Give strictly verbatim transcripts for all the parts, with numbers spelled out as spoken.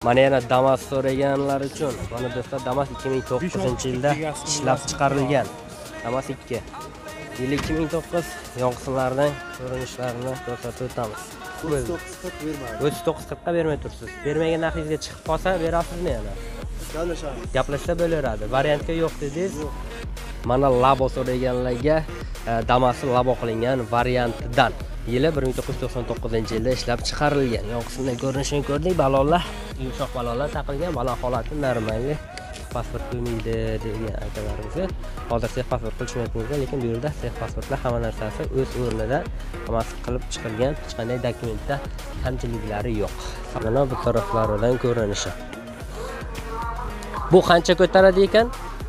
Mana yana Damas so'raganlar uchun, mana do'stlar, Damas ikki ming to'qqizinchi yilda ishlab chiqarilgan. Damas ikki. Yil ikki ming to'qqiz yo'qsimlardan ko'rinishlarini ko'rsatib o'tamiz. o'ttiz to'qqiz qirq bermaydi. o'ttiz to'qqiz qirq ga bermay tursiz. Bermagan narxingizga chiqib qolsa berasizmi yana? Gaplashamiz. Gaplashsa bo'laveradi. Variantga yo'q dedingiz. Mana Labo so'raganlarga Damas'ni Labo qilingan variantidan yili bir ming to'qqiz yuz to'qson to'qqizinchi yilda ishlab chiqarilgan. Yo'qsimning ko'rinishini ko'rdik. Balonlar, yumshoq balonlar taqilgan. Balon holati normalli. Pasport qo'ymaydi degan akalarimizga hozir sex pasport qilishmayapmiz, lekin bu yerda sex pasportlar hamma narsasi o'z o'rnida, hammasi qilib chiqilgan, hech qanday dokumentda kamchiliklari yo'q. Mana bu taraflaridan ko'rinishi. Bu qancha ko'taradi ekan?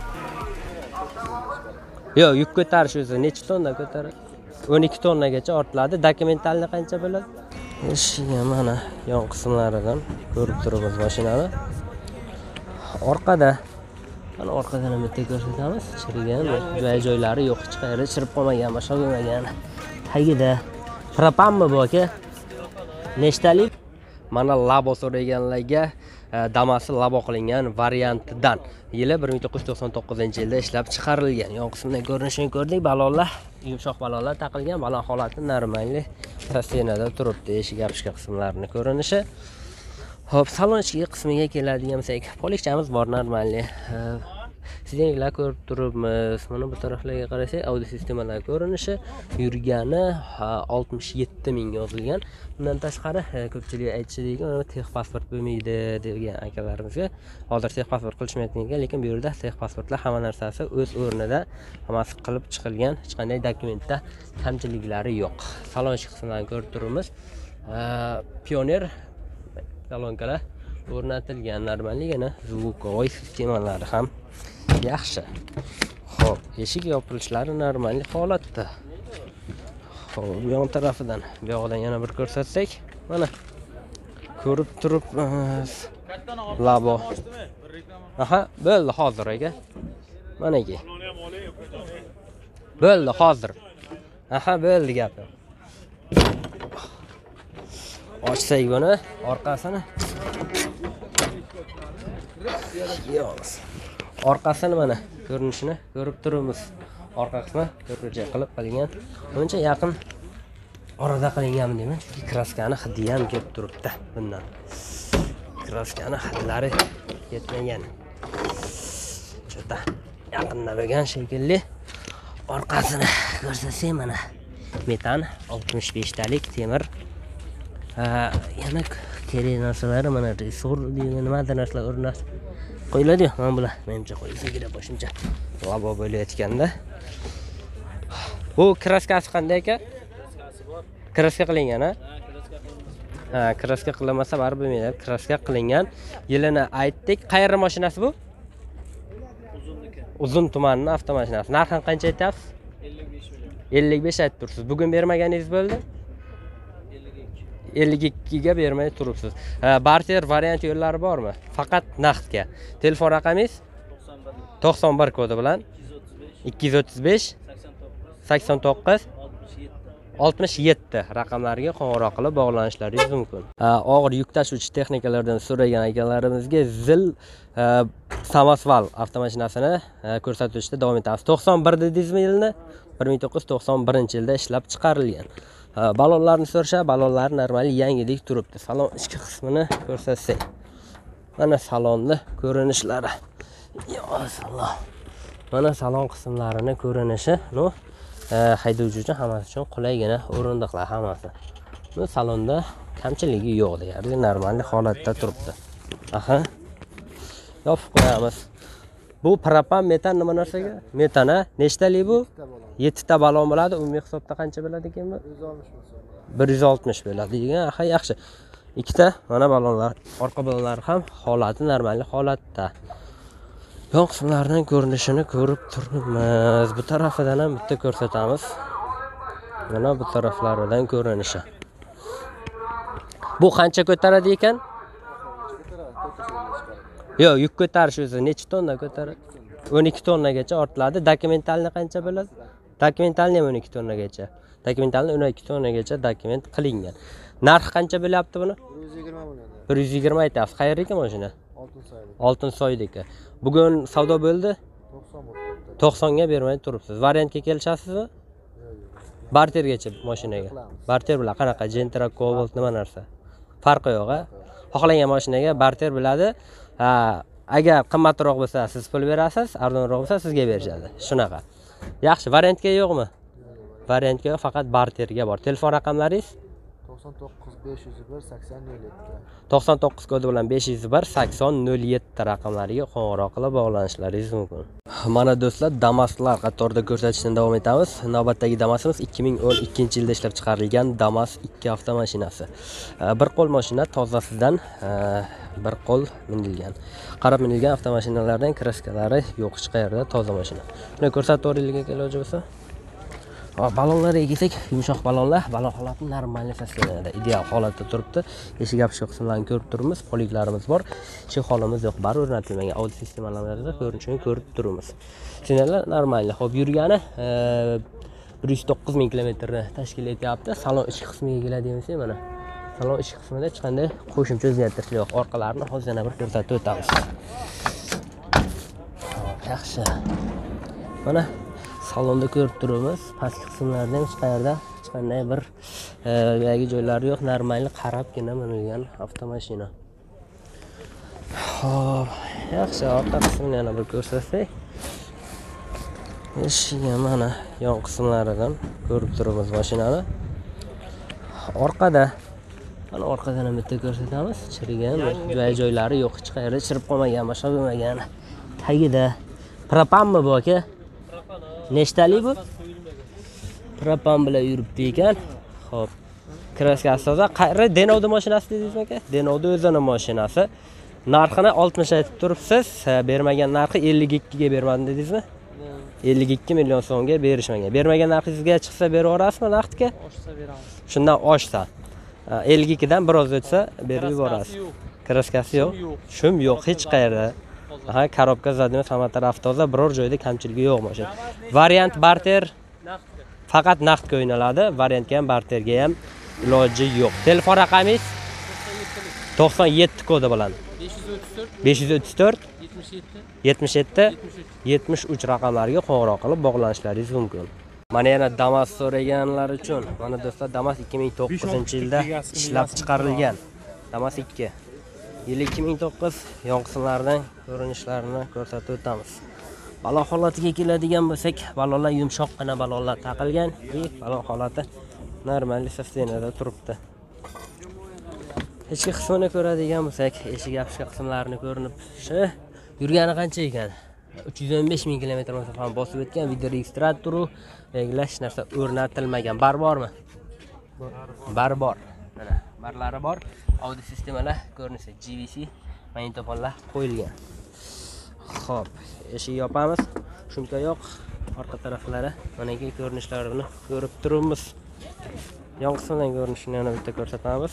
Yo'q, yuk ko'tarish o'zi necha tonna ko'taradi? o'n ikki tonnagacha ortiladi. Dokumentalni qancha bo'ladi? Eshigi mana yon qismlaridan ko'rib turibmiz mashinani. Orqada, mana orqadan ham bitta ko'rsatamiz. Chirigan joy-joylari yo'q, hech qayerda chirib qolmagan, boshqa bo'lmagan. Tagida propanmi bu aka? Nechtalik? Mana Labo so'raganlarga Damas'ni Labo qilingan variantidan yili bir ming to'qqiz yuz to'qson to'qqizinchi yilda ishlab chiqarilgan. Yon qismdan ko'rinishini ko'rdik. Balonlar, yumshoq balonlar taqilgan. Balon holati normalli prostenada turibdi. Eshik yopishga qismlarini ko'rinishi. Hop, salon ichki qismiga keladigan bo'lsak, polikchamiz bor normalli. Sidenliklar ko'rib turibmiz. Mana bu taraflarga qarasak, audio sistemalar ko'rinishi, yurgani oltmish yetti ming yozilgan. Bundan tashqari ko'pchilik aytishidiki, mana sex pasport bo'lmaydi degan akalarimizga hozir sex pasport qilishmayotgan, lekin bu yerda sex pasportlar hamma narsasi o'z o'rnida, hammasi qilib chiqilgan, hech qanday dokumentda kamchiliklari yo'q. Salon ichki qismlarini ko'rib turibmiz. Pioner salonkalar o'rnatilgan, normalligina zvukovoy sistemalari ham yaxshi. Xo'p, eshik yopilishlari normal holatda. Xo'p, bu yon tarafidan, bu yoqdan yana bir ko'rsatsak, mana ko'rib turibmiz. Labo. Aha, bo'ldi hozir aka. Manaki. Bo'ldi hozir. Aha, bo'ldi gapi. Ochsak buni orqasini. Yo'q. Orqasini mana ko'rinishini ko'rib turibmiz. Orqa qismi ko'rpacha qilib qilingan. Buncha yaqin orada qilinganmi deyman. Chunki kraskani hidi ham kelib turibdi bundan. Kraskani hidlari yetmagan. Chota yaqinda bo'lgan shekilli. Orqasini ko'rsatsak mana metan oltmish besh talik temir. Yana kerak narsalari mana resur deyman, nima narsalar o'rnash qo'yiladi-yu, mana bular menimcha qo'yilsa kerak qo'shimcha. Labo bo'layotganda. Bu kraskasi qanday aka? Kraskasi bor. Kraska qilingan, ha? Ha, kraska qilinmasa baribir bo'lmaydi. Kraska qilingan. Yilini aytdik. Qayerning mashinasi bu? Uzunniki. Uzun tumanning avtomashinasi. Narxini qancha aytyapsiz? ellik besh million. ellik besh aytib tursiz. Bugun bermaganingiz bo'ldi? ellik ikki ga bermay turibsiz. Barter variant yo'llari bormi? Faqat naqdga. Telefon raqamingiz? to'qson bir kodi bilan ikki yuz o'ttiz besh sakson to'qqiz oltmish yetti raqamlariga qo'ng'iroq qilib bog'lanishlaringiz mumkin. Og'ir yuk tashuvchi texnikalardan so'ragan akalarimizga Zil Samasval avtomashinasini ko'rsatishda davom etamiz. to'qson bir dedingizmi yilni? bir ming to'qqiz yuz to'qson birinchi yilda ishlab chiqarilgan. Balonlarni so'rasha, balonlar normali yangidek turibdi. Salon ichki qismini ko'rsatsak. Mana salonni ko'rinishlari. Ya Allah. Mana salon qismlarini ko'rinishi, no, haydovchi uchun hammasi uchun qulaygina o'rindiqlar hammasi. Bu salonda kamchiligi yo'q deyarli normal holatda turibdi. Aha. Yopib qo'yamiz. Bu propan metan nima narsaga? Metana nechtalik bu? yetti ta balon bo'ladi. Umumiy hisobda qancha bo'ladi ekan bu? bir yuz oltmish bo'ladi degan. Aha, yaxshi. Ikkita mana balonlar, orqa balonlar ham holati normal holatda. Yon qismlaridan ko'rinishini ko'rib turibmiz. Bu tarafidan ham bitta ko'rsatamiz. Mana bu taraflaridan ko'rinishi. Bu qancha ko'taradi ekan? Yo'q, yuk ko'tarish o'zi necha tonna ko'taradi? o'n ikki tonnagacha ortiladi. Dokumentalni qancha bo'ladi? Dokumentalni ham o'n ikki tonnagacha. Dokumentalni o'n ikki tonnagacha dokument qilingan. Narxi qancha bo'lyapti buni? bir yuz yigirma million. bir yuz yigirma aytyapsiz. Qayerdagi mashina? Oltinsoydagi. Oltinsoydagi. Bugun savdo bo'ldi? to'qson bo'ldi. to'qsonga bermay turibsiz. Variantga kelishasizmi? Bartergacha mashinaga. Barter bilan qanaqa? Gentra, Cobalt nima narsa? Farqi yo'q, ha? Xohlagan mashinaga barter biladi. Ha, agar qimmatroq bo'lsa, siz pul berasiz, arzonroq bo'lsa, sizga berishadi. Shunaqa. Yaxshi, variantga yo'qmi? Variantga yo'q, faqat barterga bor. Telefon raqamlaringiz? to'qson to'qqiz besh yuz bir sakson nol yetti. to'qson to'qqiz kodi bilan besh yuz bir sakson nol yetti raqamlariga qo'ng'iroq qilib bog'lanishlaringiz mumkin. Mana do'stlar, Damaslar qatorida ko'rsatishni davom etamiz. Navbatdagi Damasimiz ikki ming o'n ikkinchi yilda ishlab chiqarilgan Damas ikki avtomashinasi. Bir qo'l mashina tozasidan bir qo'l minilgan. Qarab minilgan avtomashinalardan kraskalari yo'q, hech qayerda toza mashina. Buni ko'rsatib o'ringizga keluvchi bo'lsa. Balonlarga kelsak, yumshoq balonlar, balon holati normal sostoyanida, ideal holatda turibdi. Eshik yopish qismlarini ko'rib turibmiz, poliklarimiz bor. Hech holimiz yo'q, bari o'rnatilmagan audio sistemalarida ko'rinishini ko'rib turibmiz. Signallar normal. Xo'p, yurgani bir yuz to'qqiz ming kilometrni tashkil etyapti. Salon ichki qismiga keladigan bo'lsak, mana salon ichki qismida hech qanday qo'shimcha o'zgartirish yo'q. Orqalarini hozir yana bir ko'rsatib o'tamiz. Yaxshi. Mana salonda ko'rib turibmiz. Pastki qismlarda hech qayerda hech qanday bir yo'qgi joylari yo'q, normal qarabgina minilgan avtomashina. Xo'p, yaxshi, orqa qismini yana bir ko'rsatsak. Eshigi mana yon qismlaridan ko'rib turibmiz mashinani. Orqada mana orqadan ham bitta ko'rsatamiz. Chirigan joy-joylari yo'q, hech qayerda chirib qolmagan, boshqa bo'lmagan. Tagida propanmi bu aka? Nechtalik bu? Propan bilan yuribdi ekan. Xo'p. Kraskasi toza. Qayerda Denovda mashinasi dedingizmi aka? Denovda o'zining mashinasi. Narxini oltmish aytib turibsiz. Bermagan narxi ellik ikki ga bermadim dedingizmi? ellik ikki million so'mga berishmagan. Bermagan narxingizga chiqsa berib yuborasizmi naqdga? Oshsa beramiz. Shundan oshsa. ellik ikki dan biroz o'tsa berib yuborasiz. Kraskasi yo'q. Shum yo'q hech qayerda. Aha, korobka zadimi hamma taraf toza, biror joyda kamchiligi yo'q mashina. Variant barter faqat naqdga o'ynaladi. Variantga ham barterga ham iloji yo'q. Telefon raqamingiz to'qson yetti kodi bilan besh yuz o'ttiz to'rt yetmish yetti yetmish uch raqamlariga qo'ng'iroq qilib bog'lanishlaringiz mumkin. Mana yana Damas so'raganlar uchun, mana do'stlar, Damas ikki ming to'qqizinchi yilda ishlab chiqarilgan. Damas ikki. Yil ikki ming to'qqiz yon qismlaridan ko'rinishlarini ko'rsatib o'tamiz. Balon holatiga keladigan bo'lsak, balonlar yumshoqqina balonlar taqilgan, balon holati normal sostoyanida turibdi. Ichki qismini ko'radigan bo'lsak, eshik yopish qismlarini ko'rinib, shu yurgani qancha ekan? uch yuz o'n besh ming kilometr masofani bosib o'tgan, video registratori, belgilash narsa o'rnatilmagan. Bar bormi? Bar bor. Mana barlari bor. Audio sistemalar ko'rinishi G V C magnitofonlar qo'yilgan. Xo'p, eshik yopamiz. Shumka yo'q. Orqa taraflari mana bu ko'rinishlarini ko'rib turibmiz. Yon qismdan ko'rinishini yana bitta ko'rsatamiz.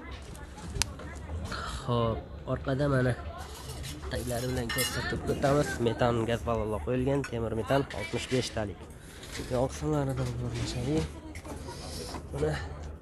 Xo'p, orqada mana taglari bilan ko'rsatib o'tamiz. Metan gaz ballonlar qo'yilgan, temir metan oltmish besh talik. Yon qismlaridan ko'rinishadi. Mana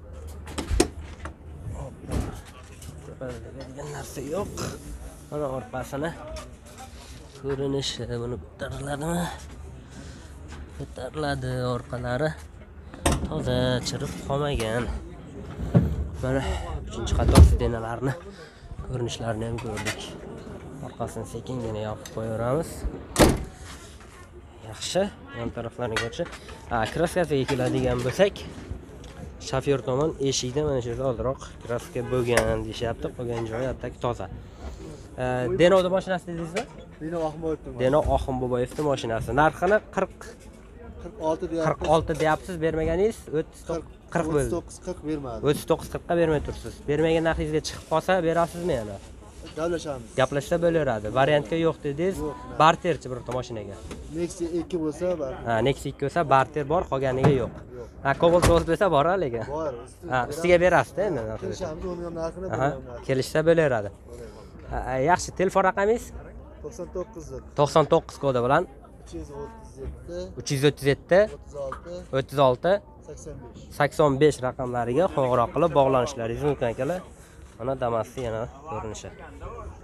degan narsa yo'q. Mana orqasini ko'rinishi buni ko'tariladimi? Ko'tariladi, orqalari toza, chirib qolmagan. Mana uchinchi qator sidenalarni ko'rinishlarini ham ko'rdik. Orqasini sekingina yopib qo'yaveramiz. Yaxshi, yon taraflarni ko'rish. Ha, kraskasiga keladigan bo'lsak, shofyor tomon eshikda mana shu yerda ozroq kraska bo'lgan deyapti. Qolgan joyi atak toza. Denovda mashinasi dedingizmi? Denov Ahmedov. Denov Ahmedovning mashinasi. Narxini qirq qirq olti deyapsiz. qirq olti deyapsiz, bermaganingiz o'ttiz to'qqiz qirq bo'ldi. o'ttiz to'qqiz qirq bermadi. o'ttiz to'qqiz qirq ga bermay tursiz. Bermagan narxingizga chiqib qolsa berasizmi yana? Gaplashamiz. Gaplashsa bo'laveradi. Variantga yo'q dedingiz. Barterchi birta mashinaga. Nexia ikki bo'lsa bar. Ha, Nexia ikki bo'lsa barter bor, qolganiga yo'q. Ha, Cobalt bo'lsa bor lekin. Bor. Ha, ustiga berasiz-da endi. Kelishamiz, uni ham narxini Aha, kelishsa bo'laveradi. Yaxshi, telefon raqamingiz to'qson to'qqiz to'qson to'qqiz kodi bilan uch yuz o'ttiz yetti uch yuz o'ttiz yetti o'ttiz olti sakson besh raqamlariga qo'ng'iroq qilib bog'lanishlaringiz mumkin akalar. Mana Damas'ni yana ko'rinishi.